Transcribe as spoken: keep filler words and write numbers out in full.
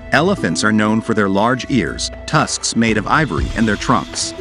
Elephants are known for their large ears, tusks made of ivory, and their trunks.